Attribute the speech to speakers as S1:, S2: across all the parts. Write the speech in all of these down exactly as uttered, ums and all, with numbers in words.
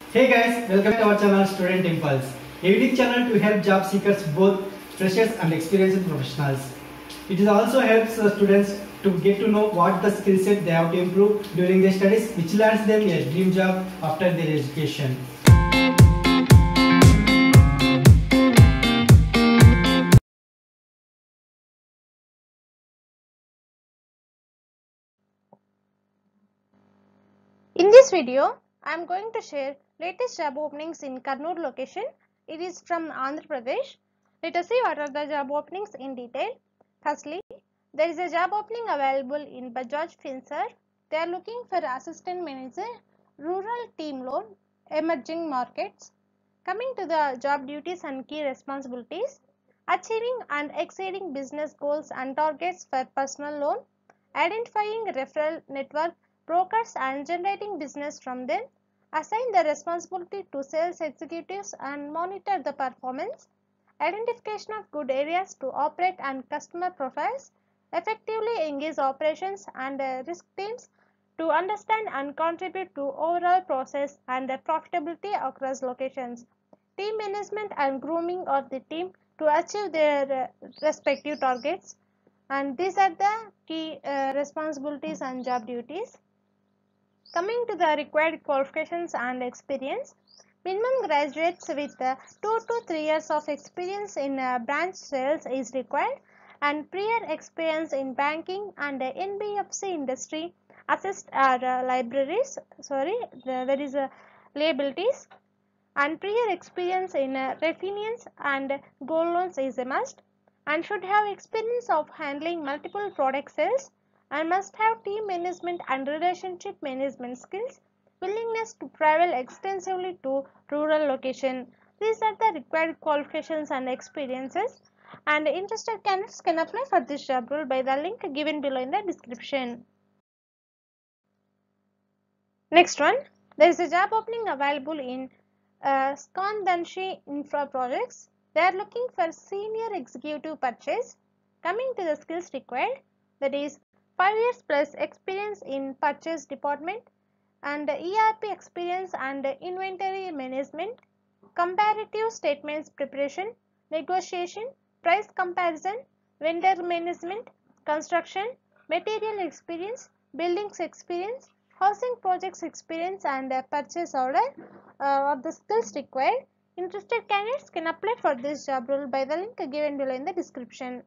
S1: Hey guys, welcome to our channel Student Impulse, a unique channel to help job seekers, both freshers and experienced professionals. It is also helps the students to get to know what the skill set they have to improve during their studies, which lands them a dream job after their education.
S2: In this video, I am going to share latest job openings in Kurnool location. It is from Andhra Pradesh. Let us see what are the job openings in detail. Firstly, there is a job opening available in Bajaj Finserv. They are looking for assistant manager, rural team loan, emerging markets. Coming to the job duties and key responsibilities, achieving and exceeding business goals and targets for personal loan, identifying referral network brokers and generating business from them, assign the responsibility to sales executives and monitor the performance, identification of good areas to operate and customer profiles, effectively engage operations and uh, risk teams to understand and contribute to overall process and the profitability across locations, team management and grooming of the team to achieve their uh, respective targets. And these are the key uh, responsibilities and job duties. Coming to the required qualifications and experience, minimum graduates with uh, two to three years of experience in uh, branch sales is required, and prior experience in banking and uh, N B F C industry assist our uh, libraries, sorry, the, there is a liabilities, and prior experience in uh, refinance and gold loans is a must, and should have experience of handling multiple product sales, and must have team management and relationship management skills, willingness to travel extensively to rural location. These are the required qualifications and experiences, and interested candidates can apply for this job role by the link given below in the description. Next one, there is a job opening available in uh, Skandanshi Infra Projects. They are looking for senior executive purchase. Coming to the skills required, that is five years plus experience in purchase department and E R P experience and inventory management, comparative statements preparation, negotiation, price comparison, vendor management, construction, material experience, buildings experience, housing projects experience and purchase order uh, are the skills required. Interested candidates can apply for this job role by the link given below in the description.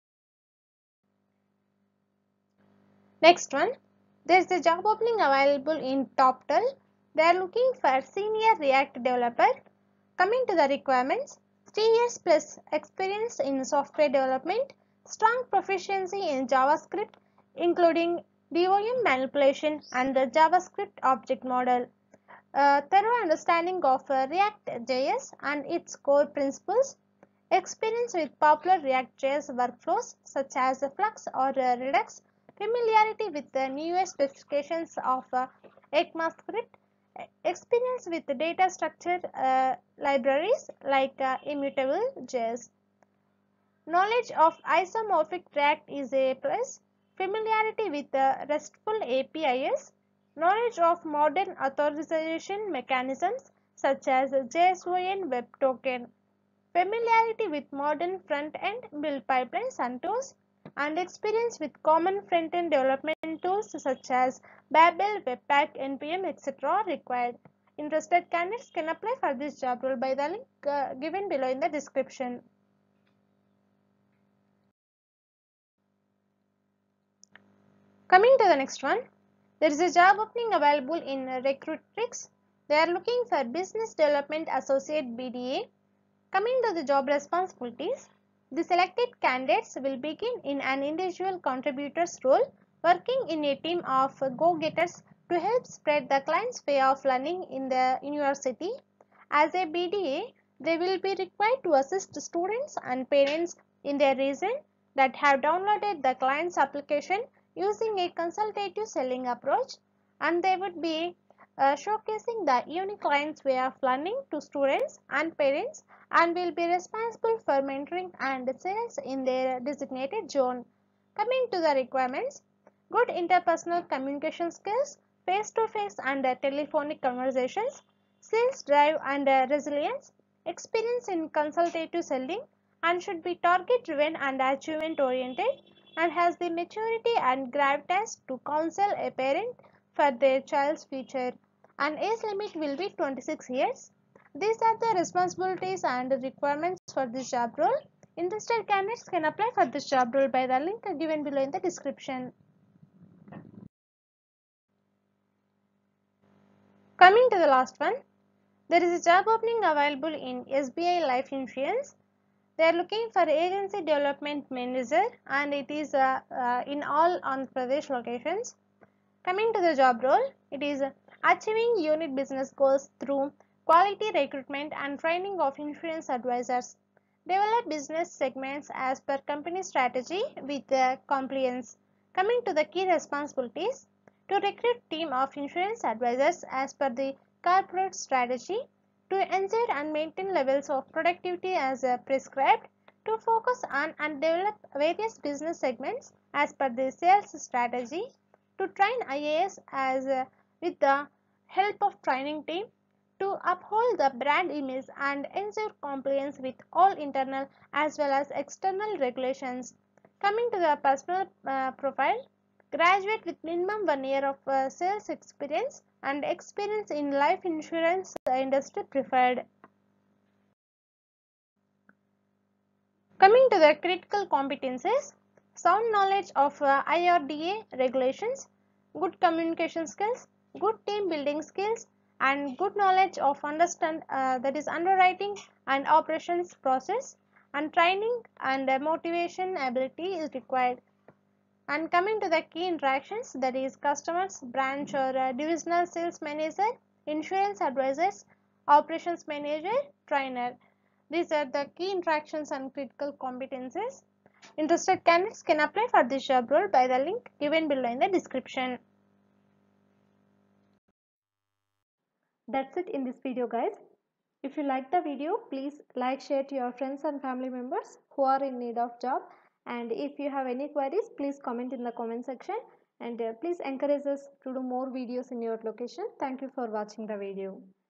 S2: Next one, there is a job opening available in TopTel. They are looking for senior React developer. Coming to the requirements, three years plus experience in software development, strong proficiency in JavaScript including D O M manipulation and the JavaScript object model, a thorough understanding of uh, React J S and its core principles, experience with popular React J S workflows such as Flux or uh, Redux, familiarity with the newest specifications of uh, ECMAScript, experience with the data structure uh, libraries like uh, Immutable J S. Knowledge of isomorphic React is a plus, familiarity with the RESTful A P Is, knowledge of modern authorization mechanisms such as JSON Web Token, familiarity with modern front-end build pipelines and tools, and experience with common front-end development tools such as Babel, Webpack, N P M, et cetera are required. Interested candidates can apply for this job role by the link uh, given below in the description. Coming to the next one, there is a job opening available in Recruitrix. They are looking for Business Development Associate B D A. Coming to the job responsibilities, the selected candidates will begin in an individual contributor's role, working in a team of go-getters to help spread the client's way of learning in the university. As a B D A, they will be required to assist students and parents in their region that have downloaded the client's application using a consultative selling approach, and they would be uh, showcasing the unique client's way of learning to students and parents, and will be responsible for mentoring and sales in their designated zone. Coming to the requirements, good interpersonal communication skills, face-to-face and telephonic conversations, sales drive and uh, resilience, experience in consultative selling, and should be target driven and achievement oriented, and has the maturity and gravitas to counsel a parent for their child's future. An age limit will be twenty-six years. These are the responsibilities and requirements for this job role. Interested candidates can apply for this job role by the link given below in the description. Coming to the last one, there is a job opening available in S B I Life Insurance. They are looking for agency development manager, and it is uh, uh, in all Andhra Pradesh locations. Coming to the job role, it is uh, achieving unit business goals through quality recruitment and training of insurance advisors. Develop business segments as per company strategy with uh, compliance. Coming to the key responsibilities, to recruit team of insurance advisors as per the corporate strategy, to ensure and maintain levels of productivity as uh, prescribed, to focus on and develop various business segments as per the sales strategy, to train I A S as uh, with the help of training team, to uphold the brand image and ensure compliance with all internal as well as external regulations. Coming to the personal uh, profile, graduate with minimum one year of uh, sales experience and experience in life insurance industry preferred. Coming to the critical competencies, sound knowledge of uh, I R D A regulations, good communication skills, good team building skills, and good knowledge of understand uh, that is underwriting and operations process, and training and uh, motivation ability is required. And coming to the key interactions, that is customers, branch or uh, divisional sales manager, insurance advisors, operations manager, trainer. These are the key interactions and critical competencies. Interested candidates can apply for this job role by the link given below in the description. That's it in this video, guys. If you like the video, please like, share to your friends and family members who are in need of job. And if you have any queries, please comment in the comment section. And uh, please encourage us to do more videos in your location. Thank you for watching the video.